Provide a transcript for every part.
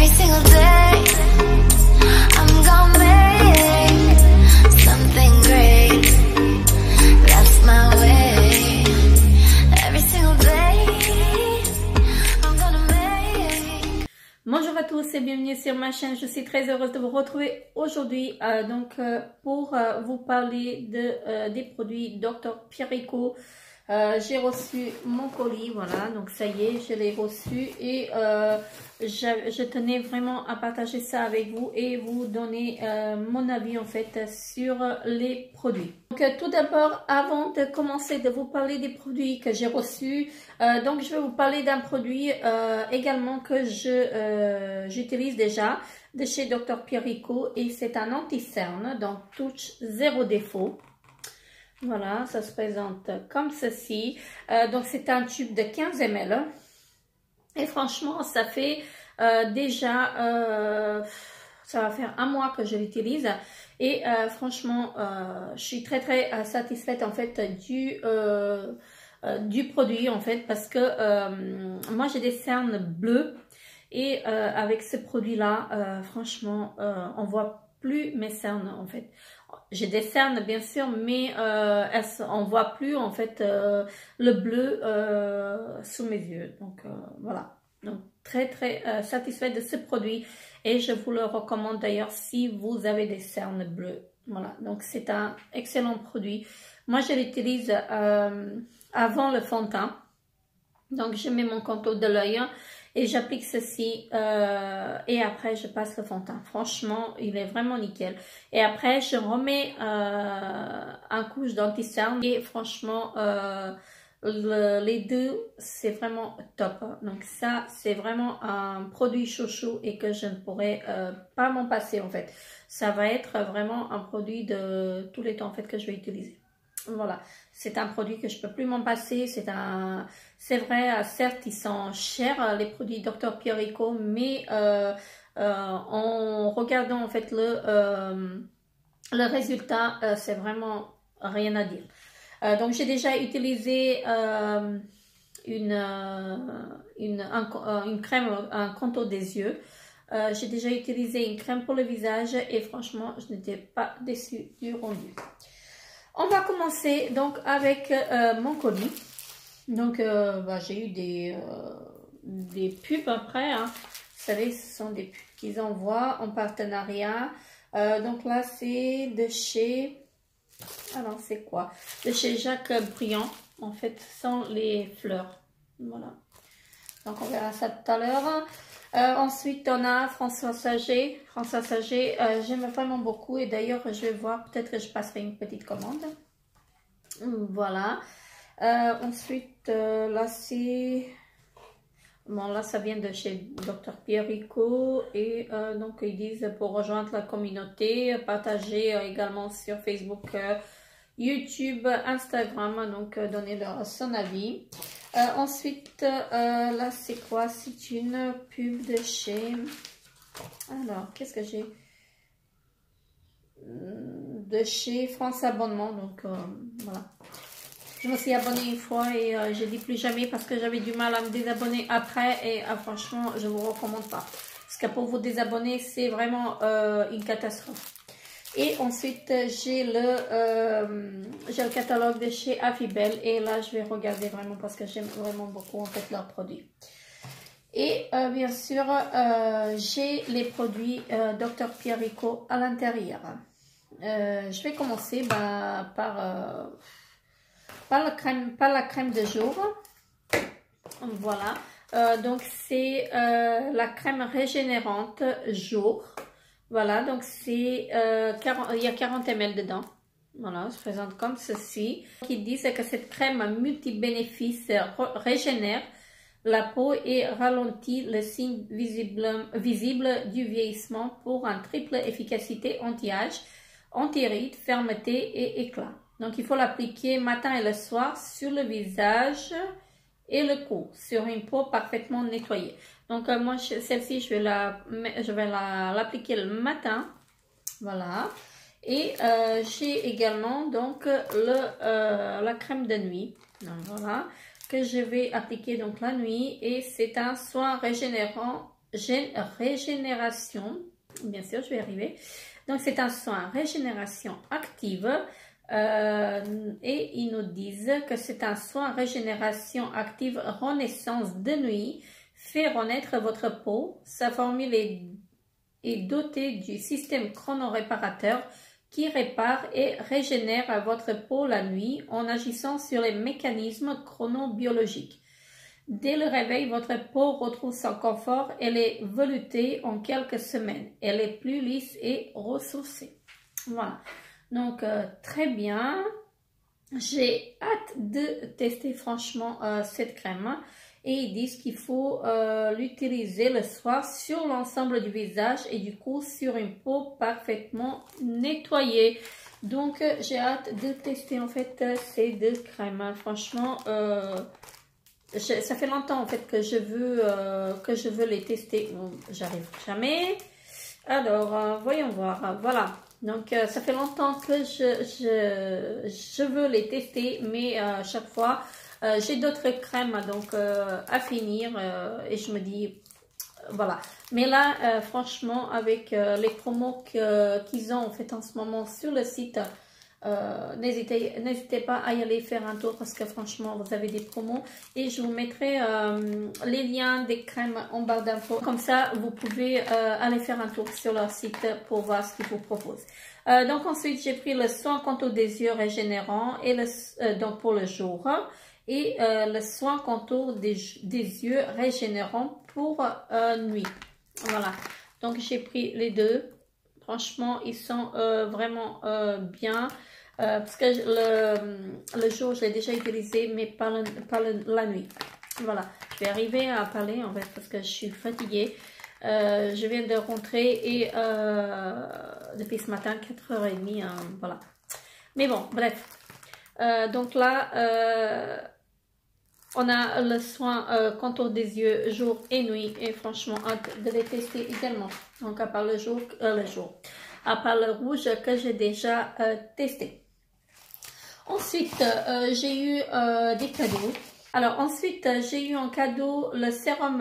Every single day I'm gonna make something great. That's my way. Every single day I'm gonna make. Bonjour à tous et bienvenue sur ma chaîne. Je suis très heureuse de vous retrouver aujourd'hui pour vous parler des produits Dr Pierrico. J'ai reçu mon colis, voilà, donc ça y est, je l'ai reçu et je tenais vraiment à partager ça avec vous et vous donner mon avis en fait sur les produits. Donc tout d'abord, avant de commencer de vous parler des produits que j'ai reçus, donc je vais vous parler d'un produit également que j'utilise déjà de chez Dr Pierrico et c'est un anti-cerne, donc touche zéro défaut. Voilà, ça se présente comme ceci. Donc c'est un tube de 15 ml et franchement ça fait déjà ça va faire un mois que je l'utilise et franchement je suis très satisfaite en fait du produit en fait parce que moi j'ai des cernes bleues et avec ce produit là franchement on voit plus mes cernes en fait. J'ai des cernes bien sûr, mais on voit plus en fait le bleu sous mes yeux. Donc voilà. Donc très satisfaite de ce produit et je vous le recommande d'ailleurs si vous avez des cernes bleues. Voilà. Donc c'est un excellent produit. Moi je l'utilise avant le fond de teint. Donc je mets mon contour de l'œil et j'applique ceci et après je passe le fond de teint. Franchement il est vraiment nickel. Et après je remets un couche d'anti-cerne et franchement les deux c'est vraiment top. Donc ça c'est vraiment un produit chouchou et que je ne pourrais pas m'en passer en fait. Ça va être vraiment un produit de tous les temps en fait que je vais utiliser. Voilà, c'est un produit que je peux plus m'en passer. C'est vrai, certes ils sont chers les produits Dr Pierrico, mais en regardant en fait le résultat, c'est vraiment rien à dire. Donc j'ai déjà utilisé une crème, un contour des yeux. J'ai déjà utilisé une crème pour le visage et franchement je n'étais pas déçue du rendu. On va commencer donc avec mon colis. Donc j'ai eu des pubs après. Hein. Vous savez, ce sont des pubs qu'ils envoient en partenariat. Donc là, c'est de chez... Alors, c'est quoi? De chez Jacques Briand. En fait, sans les fleurs. Voilà. Donc, on verra ça tout à l'heure. Ensuite, on a François Saget. François Saget, j'aime vraiment beaucoup. Et d'ailleurs, je vais voir, peut-être que je passerai une petite commande. Voilà. Ensuite, là, c'est... Bon, là, ça vient de chez Dr Pierrico. Et donc, ils disent pour rejoindre la communauté, partager également sur Facebook, YouTube, Instagram. Donc, donner son avis. Ensuite, là, c'est quoi? C'est une pub de chez... Alors, qu'est-ce que j'ai? De chez France Abonnement. Donc, voilà. Je me suis abonnée une fois et je ne dis plus jamais parce que j'avais du mal à me désabonner après. Et franchement, je ne vous recommande pas. Parce que pour vous désabonner, c'est vraiment une catastrophe. Et ensuite, j'ai le catalogue de chez Affibel. Et là, je vais regarder vraiment parce que j'aime vraiment beaucoup en fait leurs produits. Et bien sûr, j'ai les produits Dr Pierrico à l'intérieur. Je vais commencer par la crème de jour. Voilà. Donc c'est la crème régénérante jour. Voilà, donc c'est il y a 40 ml dedans. Voilà, se présente comme ceci. Qui disent que cette crème multi-bénéfices régénère la peau et ralentit le signe visible du vieillissement pour une triple efficacité anti-âge, anti-rides, fermeté et éclat. Donc il faut l'appliquer matin et le soir sur le visage et le cou, sur une peau parfaitement nettoyée. Donc moi celle-ci je vais l'appliquer le matin, voilà. Et j'ai également donc la crème de nuit, donc, voilà, que je vais appliquer donc la nuit et c'est un soin régénérant régénération. Bien sûr, je vais y arriver. Donc, c'est un soin régénération active. Et ils nous disent que c'est un soin régénération active renaissance de nuit. Fait renaître votre peau. Sa formule est dotée du système chronoréparateur qui répare et régénère votre peau la nuit en agissant sur les mécanismes chronobiologiques. Dès le réveil, votre peau retrouve son confort. Elle est veloutée en quelques semaines. Elle est plus lisse et ressourcée. Voilà. Donc, très bien. J'ai hâte de tester franchement cette crème. Et ils disent qu'il faut l'utiliser le soir sur l'ensemble du visage et du coup sur une peau parfaitement nettoyée. Donc, j'ai hâte de tester en fait ces deux crèmes. Franchement, ça fait longtemps en fait que je veux les tester. Bon, j'arrive jamais. Alors, voyons voir. Voilà. Donc, ça fait longtemps que je veux les tester, mais chaque fois, j'ai d'autres crèmes donc à finir et je me dis, voilà. Mais là, franchement, avec les promos qu'ils ont en fait en ce moment sur le site, n'hésitez pas à y aller faire un tour parce que franchement vous avez des promos et je vous mettrai les liens des crèmes en barre d'infos, comme ça vous pouvez aller faire un tour sur leur site pour voir ce qu'ils vous proposent. Donc ensuite j'ai pris le soin contour des yeux régénérant et donc pour le jour et le soin contour des yeux régénérant pour nuit. Voilà, donc j'ai pris les deux. Franchement, ils sont vraiment bien. Parce que le jour, je l'ai déjà utilisé, mais pas la nuit. Voilà. Je vais arriver à parler, en fait, parce que je suis fatiguée. Je viens de rentrer et depuis ce matin, 4h30, voilà. Mais bon, bref. Donc là, on a le soin contour des yeux jour et nuit et franchement hâte de les tester également. Donc à part à part le rouge que j'ai déjà testé. Ensuite j'ai eu des cadeaux. Alors ensuite j'ai eu en cadeau le sérum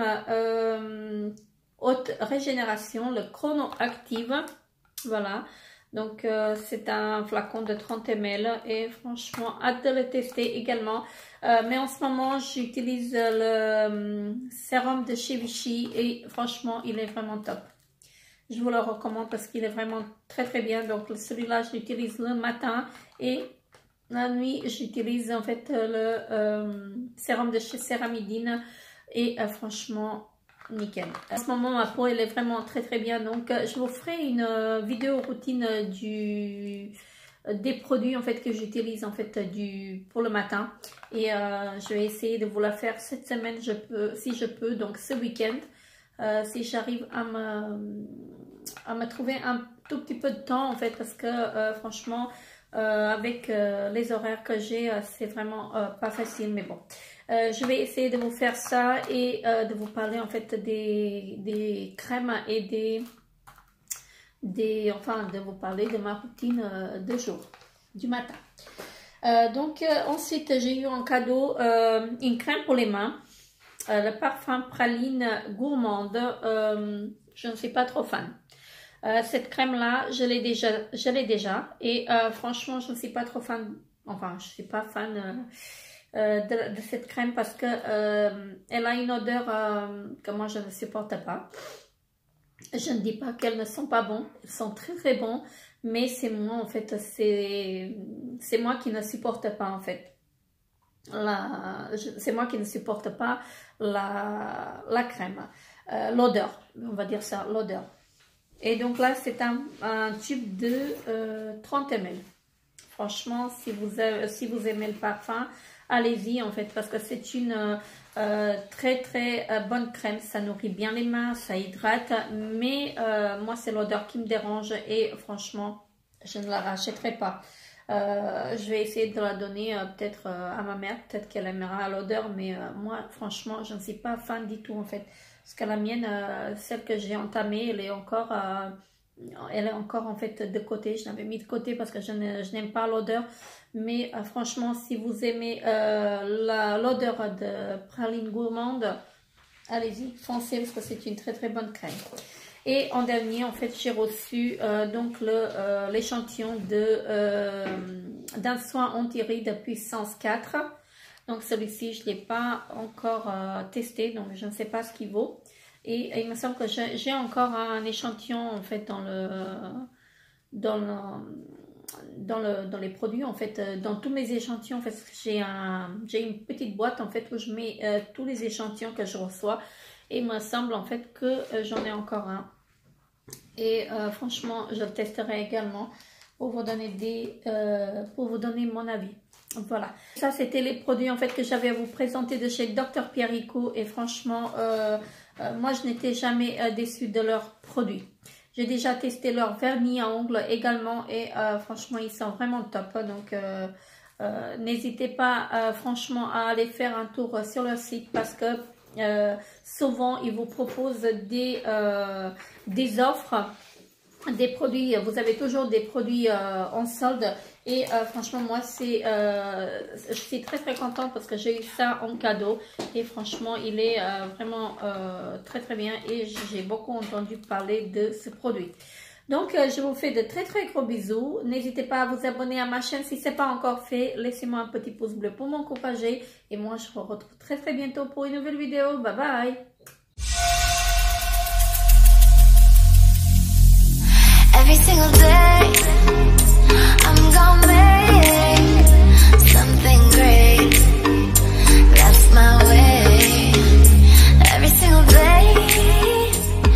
haute régénération, le Chrono Active. Voilà. Donc, c'est un flacon de 30 ml et franchement, hâte de le tester également. Mais en ce moment, j'utilise le sérum de chez Vichy et franchement, il est vraiment top. Je vous le recommande parce qu'il est vraiment très très bien. Donc, celui-là, je l'utilise le matin et la nuit, j'utilise en fait le sérum de chez Ceramidine et franchement, nickel. En ce moment, ma peau elle est vraiment très très bien. Donc, je vous ferai une vidéo routine des produits en fait que j'utilise en fait pour le matin. Et je vais essayer de vous la faire cette semaine, si je peux. Donc, ce week-end, si j'arrive à me trouver un tout petit peu de temps en fait, parce que franchement, avec les horaires que j'ai, c'est vraiment pas facile. Mais bon. Je vais essayer de vous faire ça et de vous parler en fait des crèmes et enfin de vous parler de ma routine de jour, du matin. Donc ensuite j'ai eu en cadeau une crème pour les mains, le parfum praline gourmande. Je ne suis pas trop fan. Cette crème là je l'ai déjà et franchement je ne suis pas trop fan, enfin je ne suis pas fan de cette crème parce que elle a une odeur que moi je ne supporte pas. Je ne dis pas qu'elles ne sont pas bons, elles sont très très bons, mais c'est moi en fait, c'est moi qui ne supporte pas en fait. C'est moi qui ne supporte pas la crème, l'odeur, on va dire ça, l'odeur. Et donc là c'est un tube de 30 ml. Franchement, si vous aimez le parfum, allez-y en fait, parce que c'est une très très bonne crème. Ça nourrit bien les mains, ça hydrate, mais moi c'est l'odeur qui me dérange et franchement je ne la rachèterai pas. Je vais essayer de la donner peut-être à ma mère, peut-être qu'elle aimera l'odeur, mais moi franchement je ne suis pas fan du tout en fait, parce que la mienne, celle que j'ai entamée, elle est encore en fait de côté. Je l'avais mis de côté parce que je n'aime pas l'odeur. Mais franchement, si vous aimez l'odeur de praline gourmande, allez-y, foncez parce que c'est une très très bonne crème. Et en dernier, en fait, j'ai reçu donc l'échantillon d'un soin anti-rides puissance 4. Donc celui-ci, je ne l'ai pas encore testé, donc je ne sais pas ce qu'il vaut. Et il me semble que j'ai encore un échantillon en fait dans les produits, en fait, dans tous mes échantillons. En fait, j'ai une petite boîte en fait où je mets tous les échantillons que je reçois. Et il me semble en fait que j'en ai encore un. Et franchement, je le testerai également pour vous donner mon avis. Voilà, ça c'était les produits en fait que j'avais à vous présenter de chez Dr Pierrico. Et franchement, moi je n'étais jamais déçue de leurs produits. J'ai déjà testé leur vernis à ongles également et franchement ils sont vraiment top. Donc n'hésitez pas franchement à aller faire un tour sur leur site parce que souvent ils vous proposent des offres, des produits. Vous avez toujours des produits en solde. Et franchement, moi, je suis très très contente parce que j'ai eu ça en cadeau. Et franchement, il est vraiment très très bien. Et j'ai beaucoup entendu parler de ce produit. Donc, je vous fais de très très gros bisous. N'hésitez pas à vous abonner à ma chaîne si ce n'est pas encore fait. Laissez-moi un petit pouce bleu pour m'encourager. Et moi, je vous retrouve très très bientôt pour une nouvelle vidéo. Bye bye! Every single day